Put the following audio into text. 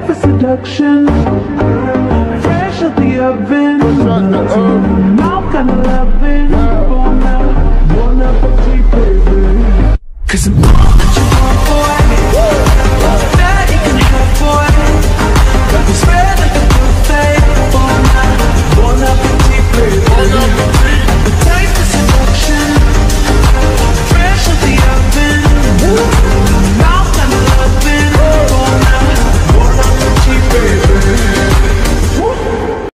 for seduction, fresh out the oven. Now kinda loving, wanna be baby. 'Cause I'm all that you want.